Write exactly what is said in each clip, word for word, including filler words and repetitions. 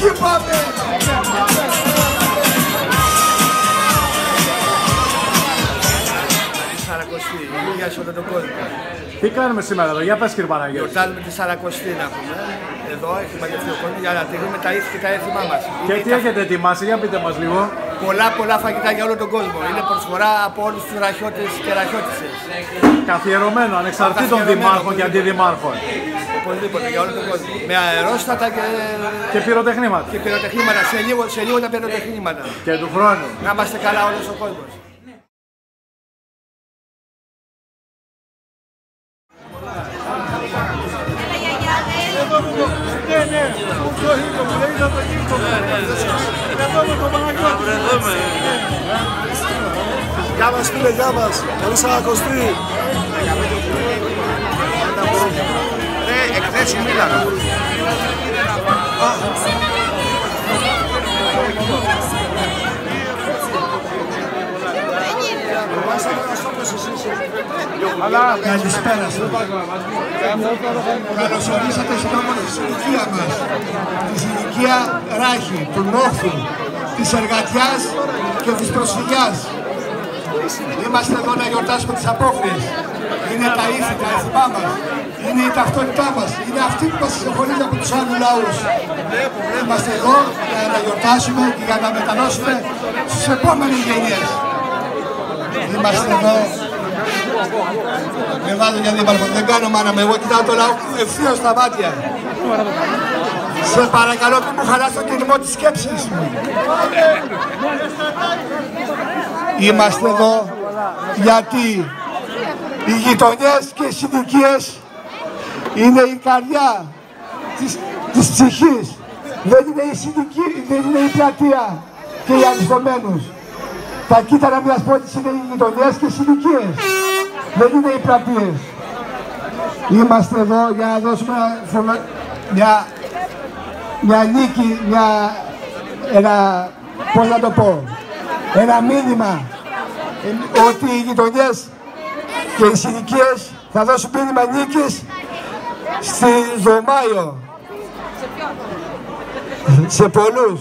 Εκεί πάμε! Σαρακοστή, για σε όλο τον κόσμο. Τι κάνουμε σήμερα εδώ, για πες κύριε Παναγιώτη. Γιορτάζουμε τη Σαρακοστή να πούμε. Εδώ έχει μαζευτεί ο κόσμος για να τηρούμε τα ήθη και τα έθιμά μας. Και τι έχετε ετοιμάσει, για πείτε μας λίγο. Πολλά πολλά φαγητά για όλο τον κόσμο. Είναι προσφορά από όλους τους ραχιώτες και ραχιώτισσες. Καθιερωμένο, ανεξαρτήτων δημάρχων και αντιδημάρχων. Οπωσδήποτε, για όλο τον κόσμο. Με αερόστατα και... Και πυροτεχνήματα. Και πυροτεχνήματα. Σε λίγο, σε λίγο τα πυροτεχνήματα. Και του χρόνου. Να είμαστε καλά όλος ο κόσμος. Ναι, ναι, αυτό είναι που λέει θα το γίνει. Εδώ με τον Παναγιώτη. Γεια μας φίλε, γεια μας. Καλή Σαρακοστή. Ε, εκθέσεις μίλαγα. Καλησπέρα σας. Καλώς ορίσατε στην όμορφη συνοικία μας. Τη συνοικία Ράχη, του Νόχθου, της εργατιάς και της προσφυγιάς. Είμαστε εδώ να γιορτάσουμε τις απόκριες. Είναι τα ήθη, τα έθιμά μας. Είναι η ταυτότητά μας. Είναι αυτή που μας ξεχωρίζει από τους άλλους λαούς. Είμαστε εδώ για να γιορτάσουμε και για να μεταδώσουμε στις επόμενες γενιές. Είμαστε εδώ. Με βάζω για δίπαλο, δεν κάνω μάνα με, εγώ κοιτάω το λαό ευθείως στα μάτια. Σε παρακαλώ μην μου χαλάς το κινημό της σκέψης μου. Είμαστε εδώ γιατί οι γειτονιές και οι συνοικίες είναι η καρδιά της, της ψυχής. Δεν είναι η συνοικία, δεν είναι η πλατεία και οι αριστομένους. Τα κύτταρα μιας πόλης είναι οι γειτονιές και οι συνοικίες. Δεν είναι οι πλατείες. Είμαστε εδώ για να δώσουμε μια, μια νίκη, μια, ένα, πώς να το πω, ένα μήνυμα ότι οι γειτονιές και οι συνοικίες θα δώσουν μήνυμα νίκης στη Δωμάιο. Σε πολλούς.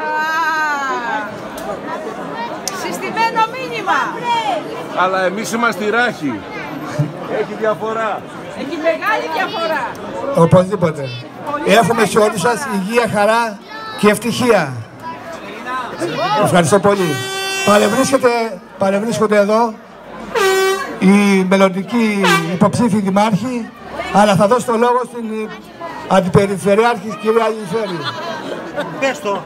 Συστημένο μήνυμα. Αλλά εμείς είμαστε οι Ράχοι. Έχει διαφορά. Έχει μεγάλη διαφορά. Οπωσδήποτε. Εύχομαι σε όλους σας υγεία, χαρά και ευτυχία. Ευχαριστώ πολύ. Παρευρίσκεται, παρευρίσκονται εδώ οι μελλοντικοί υποψήφοι δημάρχοι, αλλά θα δώσω το λόγο στην αντιπεριφερειάρχη κυρία Αλιφέρη. Πες το.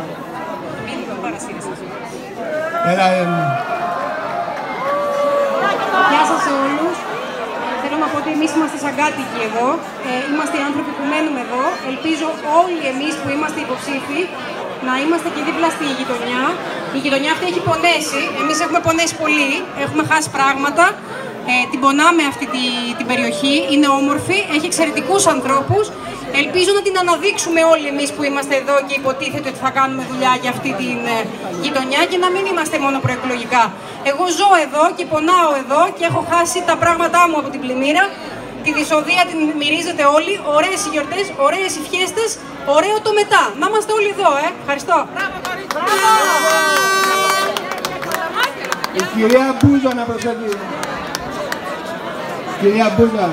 Έλα, ε... Γεια σας σε όλους. Ε, θέλω να πω ότι εμείς είμαστε σαν κάτοικοι εδώ. Ε, είμαστε οι άνθρωποι που μένουμε εδώ. Ελπίζω όλοι εμείς που είμαστε υποψήφοι να είμαστε και δίπλα στη γειτονιά. Η γειτονιά αυτή έχει πονέσει. Εμείς έχουμε πονέσει πολύ. Έχουμε χάσει πράγματα. Ε, την πονάμε αυτή τη, την περιοχή. Είναι όμορφη. Έχει εξαιρετικούς ανθρώπους. Ελπίζω να την αναδείξουμε όλοι εμείς που είμαστε εδώ και υποτίθεται ότι θα κάνουμε δουλειά για αυτή τη ε, γειτονιά και να μην είμαστε μόνο προεκλογικά. Εγώ ζω εδώ και πονάω εδώ και έχω χάσει τα πράγματά μου από την πλημμύρα. Τη δυσοδεία την μυρίζετε όλοι. Ωραίες οι γιορτές, ωραίες οι φιέστες, ωραίο το μετά. Να είμαστε όλοι εδώ, ε. Ευχαριστώ. Η κυρία Μπούζα να προσθέτει. Κυρία Μπούζα.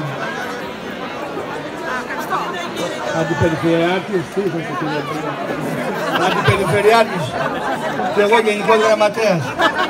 Αντιπεριφερειάρχης, τι είσαστε κύριε Μπούζα. Αντιπεριφερειάρχης και εγώ γενικός γραμματέας.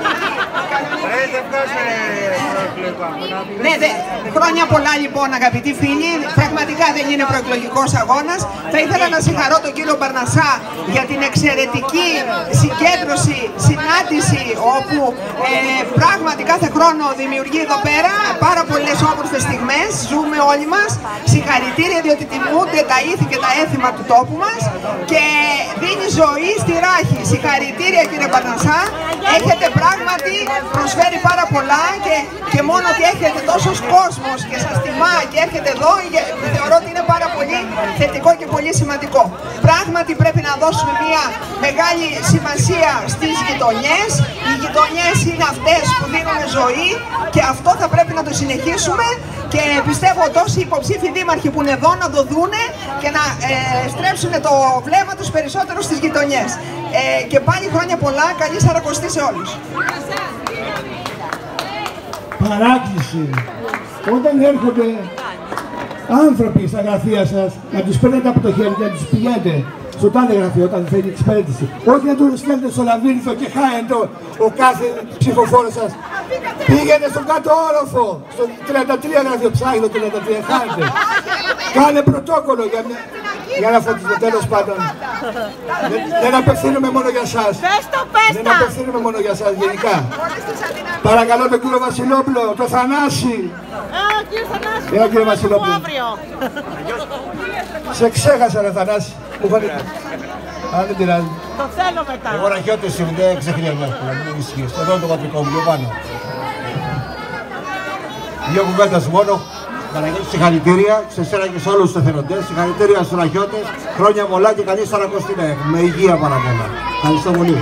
Ναι, δε, χρόνια πολλά λοιπόν αγαπητοί φίλοι, πραγματικά δεν είναι προεκλογικός αγώνας. Θα ήθελα να συγχαρώ τον κύριο Μπαρνασά για την εξαιρετική συγκέντρωση, συνάντηση όπου ε, πράγματι κάθε χρόνο δημιουργεί εδώ πέρα πάρα πολλές όμορφες στιγμές, ζούμε όλοι μας. Συγχαρητήρια διότι τιμούνται τα ήθη και τα έθιμα του τόπου μας και δίνει ζωή στη Ράχη. Συγχαρητήρια κύριε Μπαρνασά, έχετε πράγματι προσφέρει πάρα πολλά και, και μόνο ότι έχετε τόσος κόσμος και σας τιμά και έρχεται εδώ, θεωρώ ότι είναι πάρα πολύ θετικό και πολύ σημαντικό. Πράγματι πρέπει να δώσουμε μια μεγάλη σημασία στις γειτονιές. Οι γειτονιές είναι αυτές που δίνουν ζωή και αυτό θα πρέπει να το συνεχίσουμε και πιστεύω ότι οι υποψήφοι δήμαρχοι που είναι εδώ να το δούνε και να ε, στρέψουν το βλέμμα τους περισσότερο στις γειτονιές. Ε, και πάλι χρόνια πολλά, καλή Σαρακοστή σε όλους. Παράκληση. Όταν έρχονται άνθρωποι στα γραφεία σας, να τους παίρνετε από το χέρι και να τους πηγαίνετε στο τάδε γραφείο όταν θέλει εξυπηρέτηση. Όχι να τους στέλνετε στο λαβύρινθο και χάετε ο κάθε ψηφοφόρος σας. Πήγαινε στον κάτω όροφο, στο τριάντα τρία γραφείο, ψάχνει το τριάντα τρία, χάετε. Κάνε πρωτόκολλο για, μια... για να φωτιστεί, τέλος πάντων. δεν, δεν απευθύνουμε μόνο για σας. Δεν απευθύνουμε μόνο για σας γενικά. Παρακαλώ τον κύριο Βασιλόπουλο, το Θανάση. Έλα κύριε Βασιλόπουλο. Σε ξέχασα ρε Θανάση. Μου φαίνεται. Αλλά δεν πειράζει. Το θέλω μετά. Εγώ ραχιώτης είμαι, δεν ξεχνιέμαι εύκολα, μην ισχύεις. Εδώ είναι το πατρικό μου, πιο πάνω. Δύο κουβέντες μόνο. Παναγιώτη, συγχαρητήρια σε εσένα και σε όλους τους εθελοντές. Συγχαρητήρια στους ραχιώτες. Χρόνια πολλά και καλή Σαρακοστή να έχουμε. Με υγεία πάρα πολλά. Ευχαριστώ πολύ.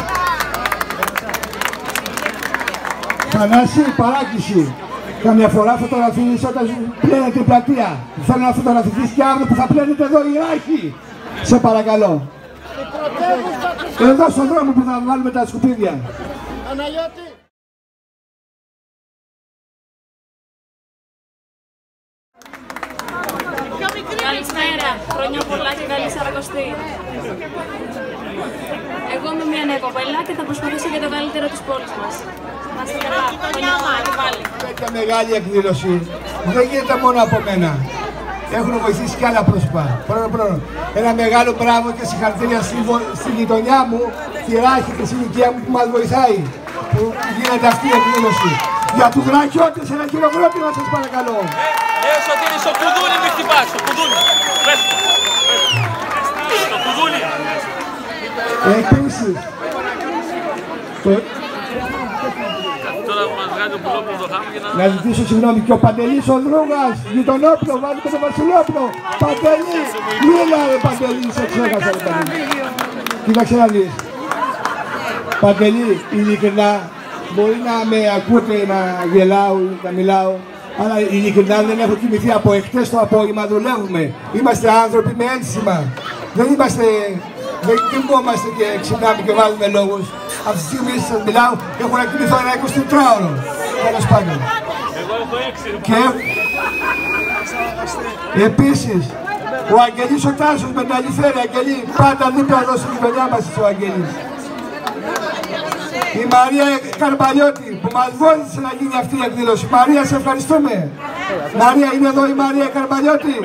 Θανάση, παράκληση. Καμιά φορά φωτογραφίζεις όταν πλένετε την πλατεία. Θέλω να φωτογραφηθείς και αύριο που θα πλένετε εδώ οι ράχοι. Σε παρακαλώ. Εδώ στον δρόμο που θα βάλουμε τα σκουπίδια. Καλησπέρα, χρόνια πολλά και καλή Σαρακοστή. Εγώ είμαι μια νέα κοπέλα και θα προσπαθήσω για το καλύτερο της πόλης μας. Να είστε καλά, χρόνια πολλά και πάλι. Τέτοια μεγάλη εκδήλωση δεν γίνεται μόνο από μένα. Έχουν βοηθήσει και άλλα πρόσωπα. Πρώτον, πρώτον. Ένα μεγάλο μπράβο και συγχαρητήρια στη, στη γειτονιά μου, τη Ράχη και στην οικία μου που μας βοηθάει. Που γίνεται αυτή η εκδήλωση. Για τους ραχιώτες ένα χειροκρότημα σας παρακαλώ. Ε, Σωτήρη, στο κουδούνι μη χτυπάς, στο κουδούνι. Πες το. Στο κουδούνι. Επίσης, το... Τώρα που μας βγάζει ο Πουλόπουλος το χάμι και να... Να ζητήσω συγγνώμη και ο Παντελής ο Δρούγας, γειτονόπλο, βάζουμε το Βασιλόπλο. Παντελή, μίλα ρε Παντελή, σε ξέχασα ρε Παντελή. Κοίταξε να δεις. Παντελή, ειλικρινά, μπορεί να με ακούτε να γελάω, να μιλάω, αλλά ειλικρινά δεν έχω κοιμηθεί από εχθές το απόγευμα, δουλεύουμε. Είμαστε άνθρωποι με ένσημα. Δεν είμαστε, δεν κοιμόμαστε και ξυπνάμε και βάλουμε λόγους. Αυτή τη στιγμή σας μιλάω, έχω να κοιμηθώ ένα εικοσιτετράωρο. Τέλος πάντων. Και επίσης, ο Αγγελής ο Τάσος με τα αληθέρια, Αγγελή, πάντα δίπλα εδώ στην γειτονιά μας ο Αγγελής. Η Μαρία Καρμπαλιώτη που μας βοήθησε να γίνει αυτή η εκδήλωση. Μαρία, σε ευχαριστούμε. Μαρία, είναι εδώ η Μαρία Καρμπαλιώτη.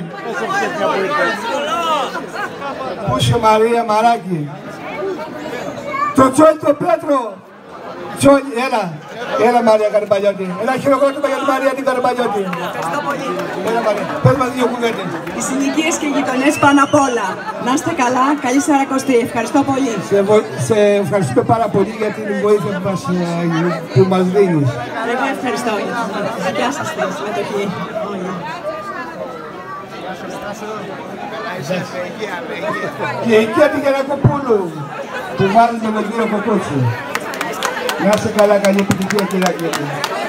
Πού είσαι Μαρία, Μαράκι. Το Τσόλι το Πέτρο. Τσόλι, έλα. Έλα Μαρία Καρμπαλιώτη. Ένα χειροκρότημα για τη Μαρία την Καρμπαλιώτη. Ευχαριστώ πολύ. Έλα Μαρία, πες μας δύο κουβέντες. Οι συνοικίες και οι γειτονιές πάνω απ' όλα. Να είστε καλά, καλή Σαρακοστή. Ευχαριστώ πολύ. Σε, βο... σε ευχαριστούμε πάρα πολύ για την βοήθεια που μας, που μας δίνεις. Εγώ ευχαριστώ για τη δικιά σας τη συμμετοχή. Και η Κέτη Γερακοπούλου που βάζουμε με τον κύριο Κοκότσι. Να είστε καλά, καλή επιτυχία κυρία Κέτη.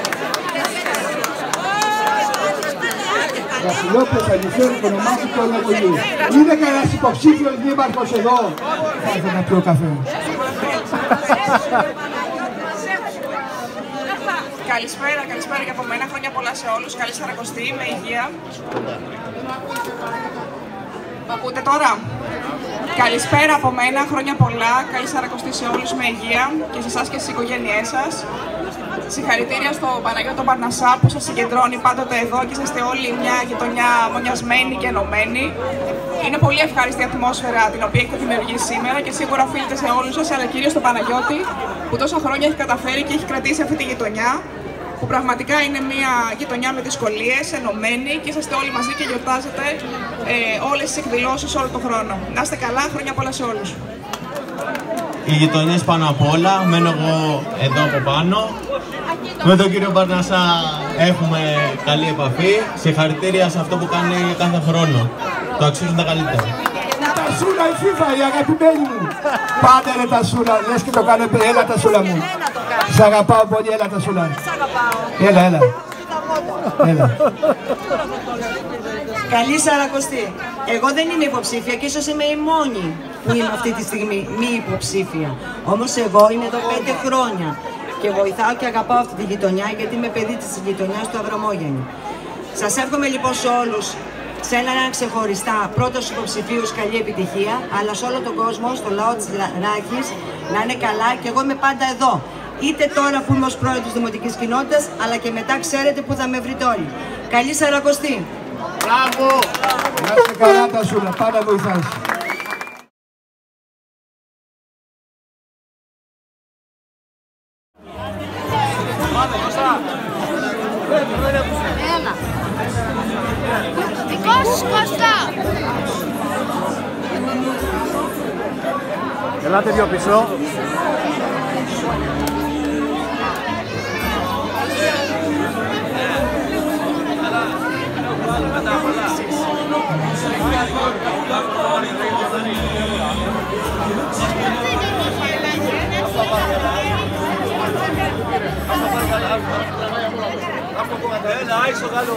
Βασιλόπουλος, Αληθέρη, το όνομά σου και όλα το γη. Είναι κανένας υποψήφιος δήμαρχος εδώ. Θα έρθω να πιω καφέ. Καλησπέρα, καλησπέρα και από μένα. Χρόνια πολλά σε όλους. Καλή Σαρακοστή, με υγεία. Μ' ακούτε τώρα? Καλησπέρα από μένα, χρόνια πολλά. Καλή Σαρακοστή σε όλους, με υγεία και σε εσάς και στις οικογένειές σας. Συγχαρητήρια στο Παναγιώτο Παρνασσά που σας συγκεντρώνει πάντοτε εδώ και είσαστε όλοι μια γειτονιά μονιασμένη και ενωμένη. Είναι πολύ ευχάριστη η ατμόσφαιρα την οποία έχετε δημιουργήσει σήμερα και σίγουρα οφείλεται σε όλους σας, αλλά κυρίως στον Παναγιώτη που τόσα χρόνια έχει καταφέρει και έχει κρατήσει αυτή τη γειτονιά. Που πραγματικά είναι μια γειτονιά με δυσκολίες, ενωμένη και είσαστε όλοι μαζί και γιορτάζετε ε, όλες τις εκδηλώσεις όλο τον χρόνο. Να είστε καλά, χρόνια πολλά σε όλους. Οι γειτονιές πάνω απ' όλα, μένω εγώ εδώ από πάνω. Με τον κύριο Παρνασσά έχουμε καλή επαφή. Συγχαρητήρια σε αυτό που κάνει κάθε χρόνο. Το αξίζουν τα καλύτερα. Τασούλα η FIFA, η αγαπημένη μου. Πάντα ρε Τασούλα, λες και το κάνω, έλα Τασούλα μου. Σ' αγαπάω πολύ, έλα Τασούλα. Έλα, έλα. Έλα. Καλή Σαρακοστή. Εγώ δεν είμαι υποψήφια και ίσως είμαι η μόνη που είμαι αυτή τη στιγμή μη υποψήφια. Όμως εγώ είμαι εδώ πέντε χρόνια και βοηθάω και αγαπάω αυτή τη γειτονιά γιατί είμαι παιδί της γειτονιάς του Αβραμόγεννη. Σας εύχομαι λοιπόν σε όλους, σε έναν ξεχωριστά πρώτος υποψηφίους καλή επιτυχία, αλλά σε όλο τον κόσμο, στο λαό της Ράχης, να είναι καλά και εγώ είμαι πάντα εδώ. Είτε τώρα που είμαι ως πρόεδρος της Δημοτικής Κοινότητας, αλλά και μετά ξέρετε που θα με βρείτε όλοι. Καλή Σαρακοστή! Μπράβο! Να είσαι καλά Τασούλα, πάντα βοηθάς. Έλα. Δικός σου Κώστα. Ελάτε δυο πίσω. Έλα, άισο καλό.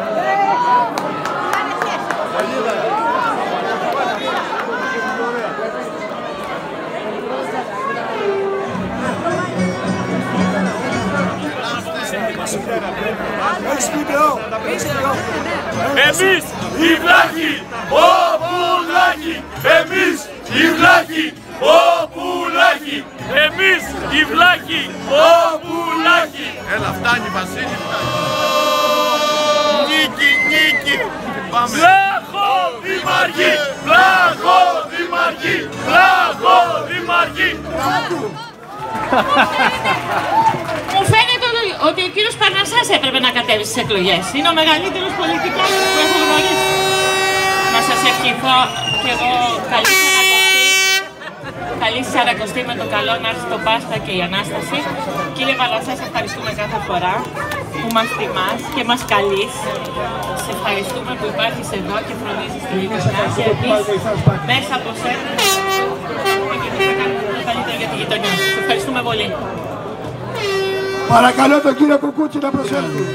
Εμείς οι βλάχοι, ο πουλάχοι. Εμείς οι βλάχοι, ο πουλάχοι. Εμείς οι βλάχοι, ο πουλάχοι. Έλα, φτάνει Βασίλη, φτάνει. Νίκη, νίκη. Πάμε. Βλάχο δημαρχή, βλάχο δημαρχή, βλάχο δημαρχή. Μου φαίνεται ότι ο κύριος Παρνασσάς έπρεπε να κατέβει στις εκλογές. Είναι ο μεγαλύτερος πολιτικός που έχω γνωρίσει. Να σας ευχηθώ και εγώ καλή Σαρακοστή. Καλή Σαρακοστή με το καλό να έρθει το Πάσχα και η Ανάσταση. Κύριε Παρνασσά, σε ευχαριστούμε κάθε φορά που μας τιμάς και μας καλείς. Σε ευχαριστούμε που υπάρχεις εδώ και φροντίζεις τη γειτονιά και εμείς μέσα από σένα και θα κάνουμε το καλύτερο για τη γειτονιά. Σε ευχαριστούμε πολύ. Παρακαλώ τον κύριο Κουκούτσι να προσέλθει.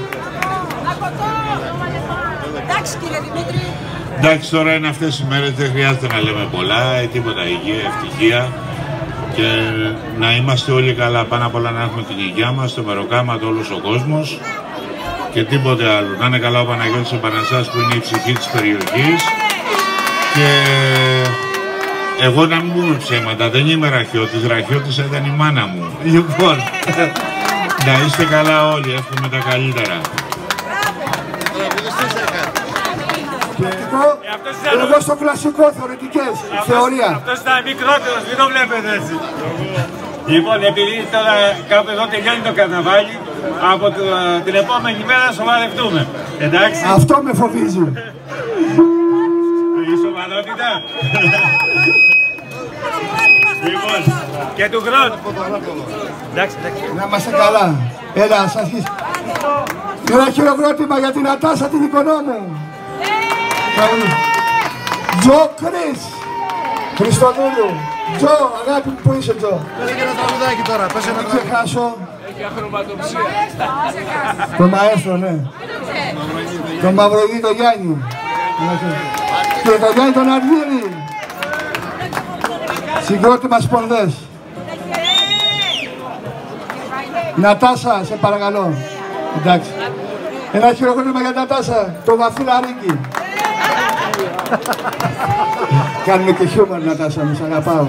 Εντάξει κύριε Δημήτρη. Εντάξει, τώρα είναι αυτές οι μέρες, δεν χρειάζεται να λέμε πολλά, τίποτα υγεία, ευτυχία και να είμαστε όλοι καλά. Πάνω απ' όλα να έχουμε την υγεία μας, το μεροκάματο, όλος ο κόσμος και τίποτε άλλο. Να είναι καλά ο Παναγιώτης ο Πανασσάς που είναι η ψυχή της περιοχής και εγώ να μην πούμε ψέματα, δεν είμαι ραχιώτης, ραχιώτης ήταν η μάνα μου. Λοιπόν, να είστε καλά όλοι, εύχομαι τα καλύτερα. Εγώ στο κλασικό, θεωρητικές, θεωρία. Αυτός ήταν μικρότερος, μην το βλέπετε έτσι. Λοιπόν, επειδή τώρα κάπου εδώ τελειώνει το καρναβάλι, από το, την επόμενη μέρα σοβαρευτούμε. Εντάξει. Αυτό με φοβίζει. Η σοβαρότητα. Λοιπόν, και του χρόνου. Εντάξει, εντάξει. Να είμαστε καλά. Έλα, ας αρχίσει. Ένα χειροκρότημα για την Νατάσα την οικονόμου. Τζο Κρίς Χριστοδούλου. Τζο, αγάπη μου, που είσαι Τζο? Πες και ένα τραγουδάκι τώρα, πες ένα τραγουδάκι. Μην ξεχάσω. Έχει ακροματοψία. Το μαέστρο, ναι. Το Μαυρογί, το Γιάννη. Και το Γιάννη τον Αργύρη. Συγκρότημα σπονδές. Νατάσα, σε παρακαλώ. Εντάξει. Ένα χειροκρότημα για Νατάσα, το Βαθύλα Ρίκη. Κάνουμε και χιούμορ, Νατάσα μου, σ' αγαπάω.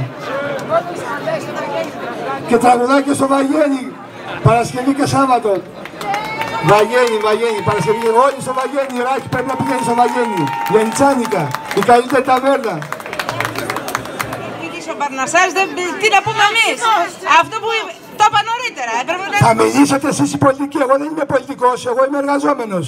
Και τραγουδάκι στο Βαγγένη, Παρασκευή και Σάββατο. Βαγγένη, Βαγγένη, Παρασκευή, όλοι στο Βαγγένη, η Ράκη πρέπει να πηγαίνει στο Βαγγένη. Λενιτσάνικα, η καλύτερη ταβέρνα. Ο Παρνασσάς, τι να πούμε εμείς. Αυτό που το είπα νωρίτερα. Να... Θα μιλήσετε εσείς οι πολιτικοί, εγώ δεν είμαι πολιτικός, εγώ είμαι εργαζόμενος.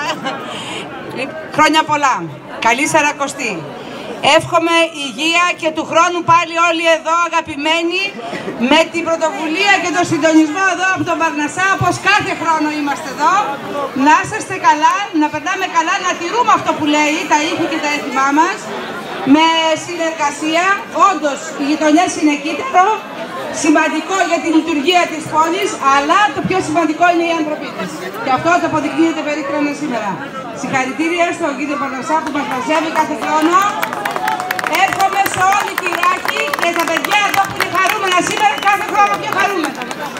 Χρόνια πολλά. Καλή Σαρακοστή. Εύχομαι υγεία και του χρόνου πάλι όλοι εδώ αγαπημένοι με την πρωτοβουλία και τον συντονισμό εδώ από τον Παρνασσά, όπως κάθε χρόνο είμαστε εδώ. Να είσαστε καλά, να περνάμε καλά, να τηρούμε αυτό που λέει, τα ήθη και τα έθιμά μας. με συνεργασία. Όντως, οι γειτονιές είναι κύτταρο, σημαντικό για τη λειτουργία της πόλης, αλλά το πιο σημαντικό είναι οι άνθρωποι της. Και αυτό το αποδεικνύεται περίπτωνα σήμερα. Συγχαρητήρια στον κύριο Παρνασά που μας μαζεύει κάθε χρόνο. Εύχομαι σε όλη τη Ράκη και τα παιδιά εδώ που είναι χαρούμενα σήμερα κάθε χρόνο πιο χαρούμενα.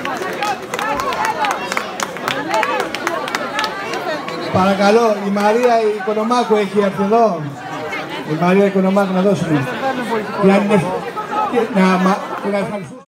Παρακαλώ, η Μαρία η Οικονομάκου έχει έρθει εδώ. Η Μαρία Οικονομάκου να δώσουμε. Να, να, να, να ευχαριστούμε.